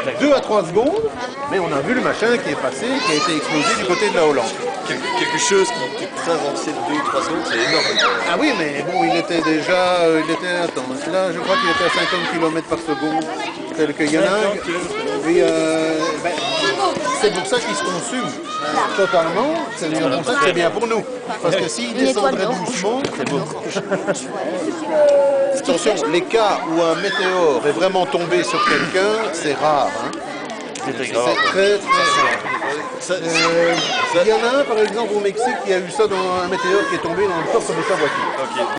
2 à 3 secondes, mais on a vu le machin qui est passé, qui a été explosé du côté de la Hollande. Quelque chose qui est très avancé de 2 ou 3 secondes, c'est énorme. Ah oui, mais bon, il était déjà, attends, là je crois qu'il était à 50 km par seconde, tel qu'il y en a un, puis, ben, c'est pour ça qu'il se consume totalement, c'est pour ça que c'est bien pour nous, parce que s'il descendrait doucement, c'est beau. Attention, les cas où un météore est vraiment tombé sur quelqu'un, c'est rare. Hein. C'est très, très rare. Il y en a un, par exemple, au Mexique, qui a eu ça dans un météore qui est tombé dans le coffre de sa voiture.